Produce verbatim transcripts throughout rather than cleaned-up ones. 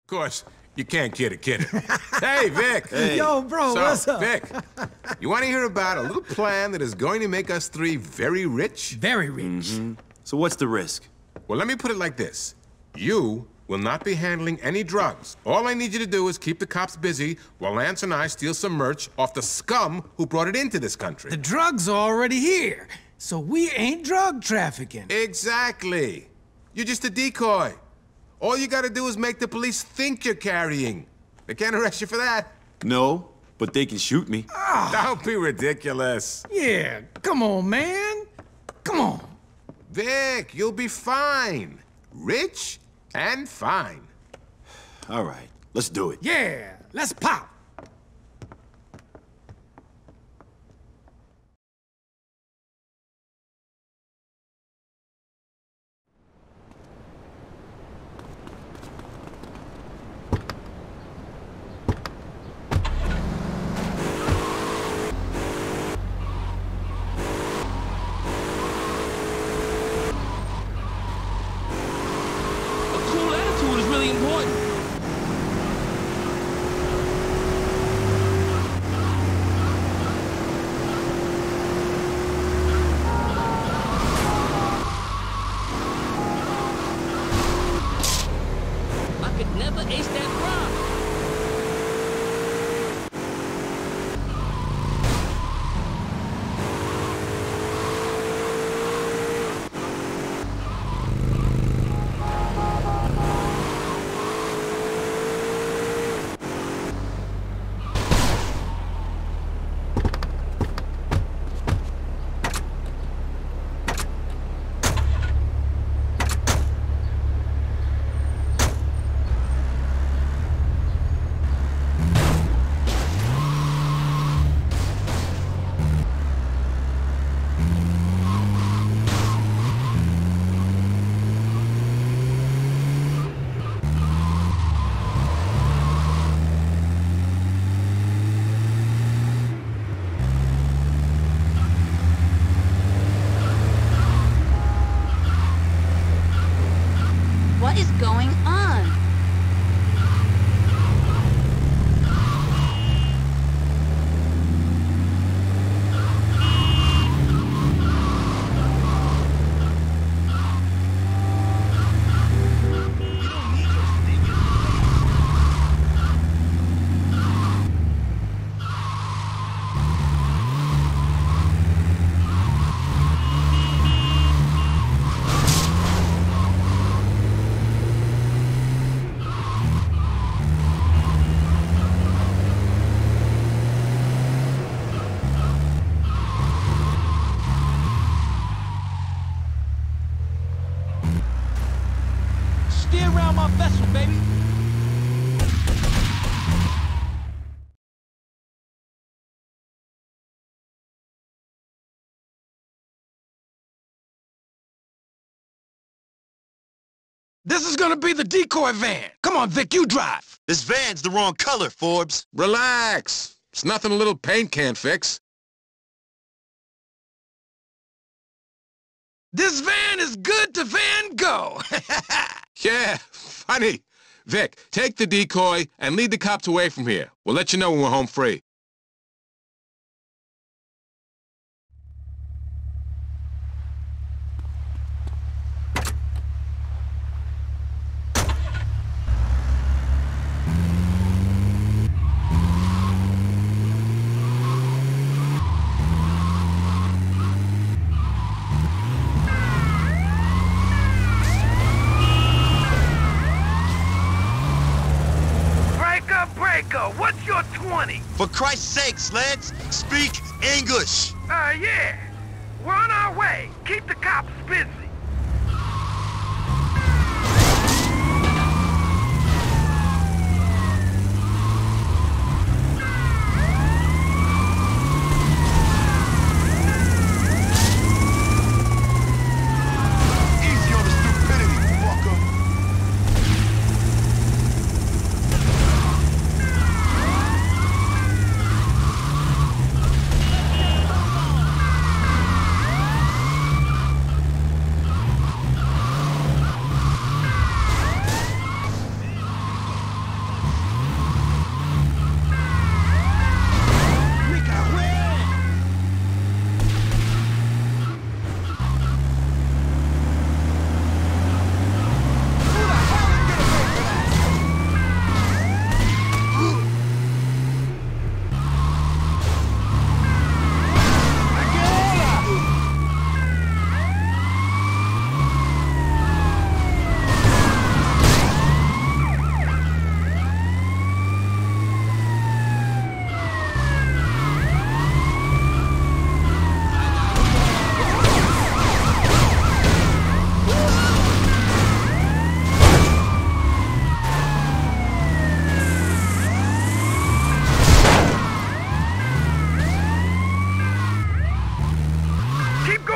Of course, you can't kid a kid. Hey, Vic. Hey. Yo, bro, So, what's up? Vic, you want to hear about a little plan that is going to make us three very rich? Very rich. Mm-hmm. So what's the risk? Well, let me put it like this. You will not be handling any drugs. All I need you to do is keep the cops busy while Lance and I steal some merch off the scum who brought it into this country. The drugs are already here, so we ain't drug trafficking. Exactly. You're just a decoy. All you gotta do is make the police think you're carrying. They can't arrest you for that. No, but they can shoot me. Don't be ridiculous. Yeah, come on, man. Come on. Vic, you'll be fine. Rich and fine. All right, let's do it. Yeah, let's pop. What is going on? Steer around my vessel, baby. This is gonna be the decoy van. Come on, Vic, you drive. This van's the wrong color, Forbes. Relax. It's nothing a little paint can't fix. This van is good to Van Gogh. Yeah, funny. Vic, take the decoy and lead the cops away from here. We'll let you know when we're home free. What's your twenty? For Christ's sakes, Lance, speak English. Uh, yeah. We're on our way. Keep the cops busy. Easy on the stupidity, fucker.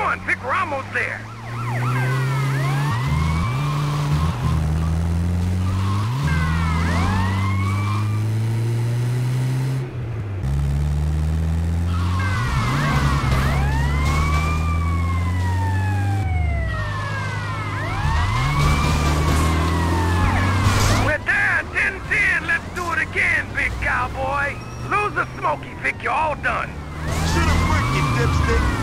on, Vic, we're almost there. Cowboy. Lose the smoky, Vic. You're all done. Shoot a brick, you dipstick.